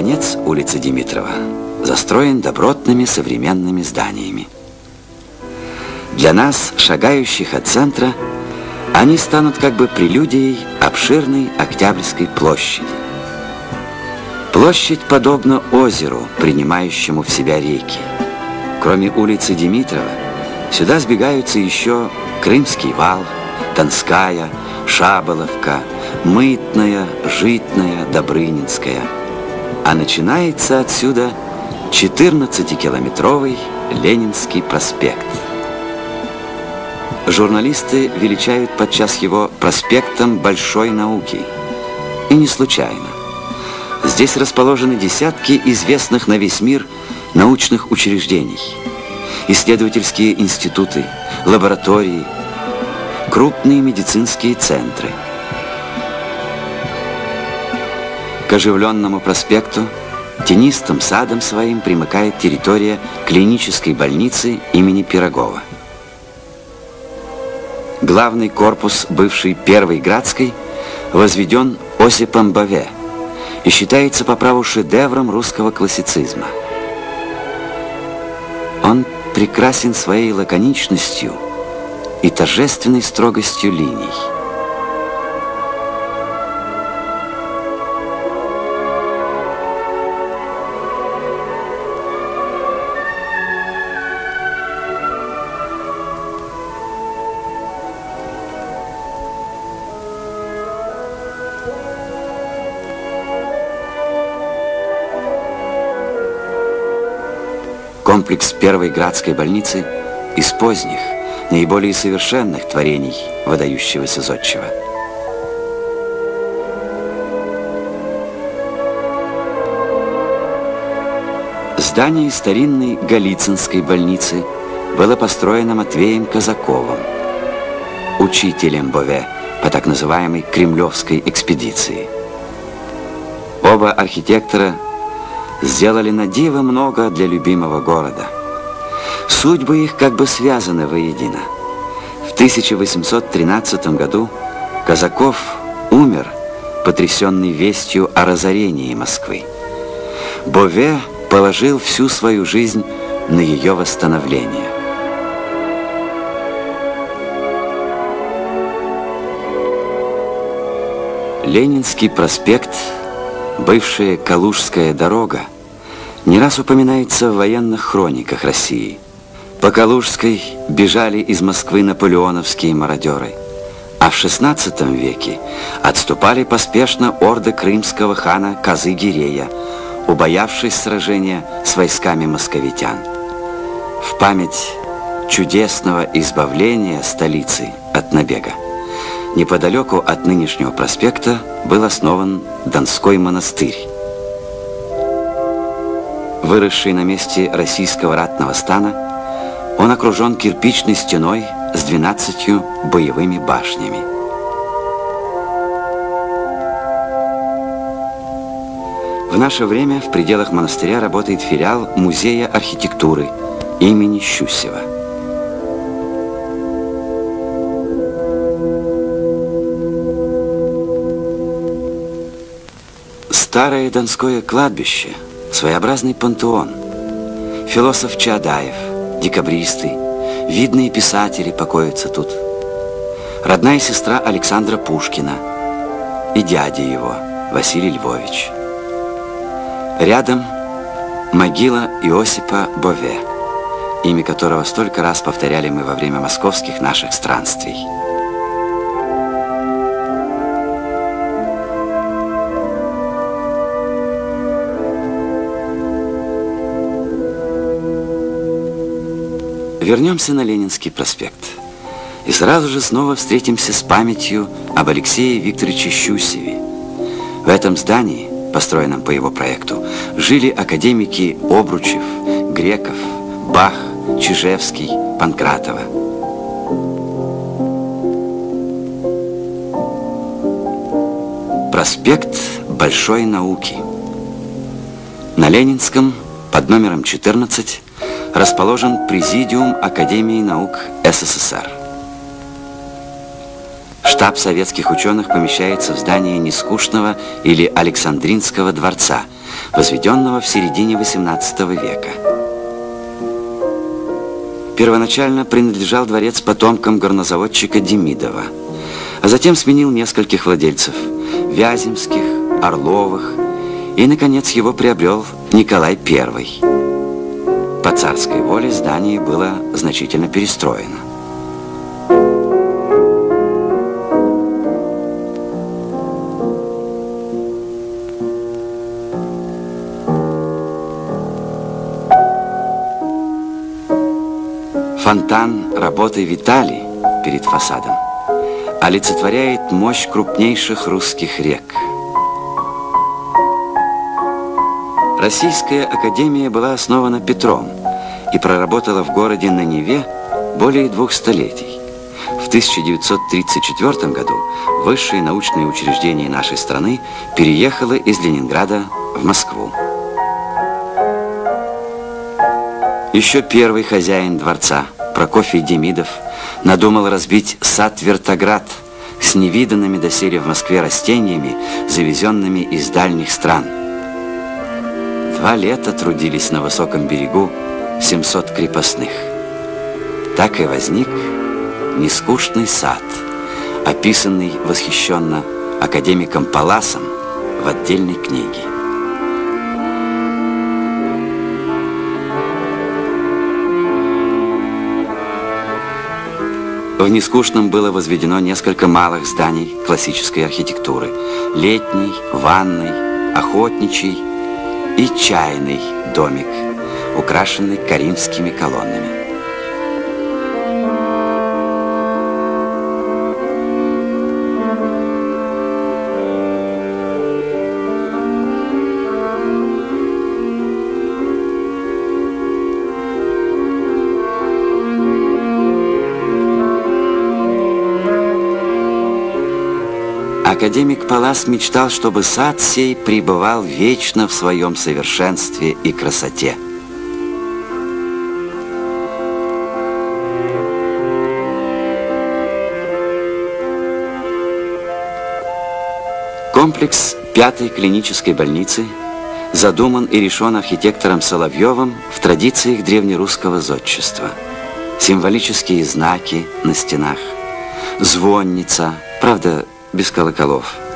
конец улицы Димитрова застроен добротными современными зданиями. Для нас, шагающих от центра, они станут как бы прелюдией обширной Октябрьской площади. Площадь подобна озеру, принимающему в себя реки. Кроме улицы Димитрова, сюда сбегаются еще Крымский вал, Донская, Шаболовка, Мытная, Житная, Добрынинская. А начинается отсюда 14-километровый Ленинский проспект. Журналисты величают подчас его проспектом большой науки. И не случайно. Здесь расположены десятки известных на весь мир научных учреждений, исследовательские институты, лаборатории, крупные медицинские центры. К оживленному проспекту тенистым садом своим примыкает территория клинической больницы имени Пирогова. Главный корпус бывшей Первой Градской возведен Осипом Бове и считается по праву шедевром русского классицизма. Он прекрасен своей лаконичностью и торжественной строгостью линий. Комплекс Первой Градской больницы из поздних, наиболее совершенных творений выдающегося зодчего. Здание старинной Голицынской больницы было построено Матвеем Казаковым, учителем Бове по так называемой Кремлевской экспедиции. Оба архитектора сделали на диво много для любимого города. Судьбы их как бы связаны воедино. В 1813 году Казаков умер, потрясенный вестью о разорении Москвы. Бове положил всю свою жизнь на ее восстановление. Ленинский проспект, бывшая Калужская дорога, не раз упоминается в военных хрониках России. По Калужской бежали из Москвы наполеоновские мародеры, а в XVI веке отступали поспешно орды крымского хана Казы-Гирея, убоявшись сражения с войсками московитян. В память чудесного избавления столицы от набега неподалеку от нынешнего проспекта был основан Донской монастырь. Выросший на месте российского ратного стана, он окружен кирпичной стеной с 12 боевыми башнями. В наше время в пределах монастыря работает филиал Музея архитектуры имени Щусева. Старое Донское кладбище – своеобразный пантеон. Философ Чаадаев, декабристы, видные писатели покоятся тут. Родная сестра Александра Пушкина и дядя его, Василий Львович. Рядом могила Иосипа Бове, имя которого столько раз повторяли мы во время московских наших странствий. Вернемся на Ленинский проспект и сразу же снова встретимся с памятью об Алексее Викторовиче Щусеве. В этом здании, построенном по его проекту, жили академики Обручев, Греков, Бах, Чижевский, Панкратова. Проспект Большой науки. На Ленинском под номером 14 расположен Президиум Академии наук СССР. Штаб советских ученых помещается в здании Нескучного или Александринского дворца, возведенного в середине XVIII века. Первоначально принадлежал дворец потомкам горнозаводчика Демидова, а затем сменил нескольких владельцев – Вяземских, Орловых, и, наконец, его приобрел Николай I. По царской воле здание было значительно перестроено. Фонтан работой Витали перед фасадом олицетворяет мощь крупнейших русских рек. Российская академия была основана Петром и проработала в городе на Неве более 2 столетий. В 1934 году высшее научное учреждение нашей страны переехало из Ленинграда в Москву. Еще первый хозяин дворца, Прокофий Демидов, надумал разбить сад Вертоград с невиданными доселе в Москве растениями, завезенными из дальних стран. 2 лета трудились на высоком берегу 700 крепостных. Так и возник нескучный сад, описанный восхищенно академиком Палласом в отдельной книге. В Нескучном было возведено несколько малых зданий классической архитектуры: летний, ванный, охотничий и чайный домик, украшенный коринфскими колоннами. Академик Паллас мечтал, чтобы сад сей пребывал вечно в своем совершенстве и красоте. Комплекс 5-й клинической больницы задуман и решен архитектором Соловьевым в традициях древнерусского зодчества. Символические знаки на стенах, звонница, правда, без колоколов,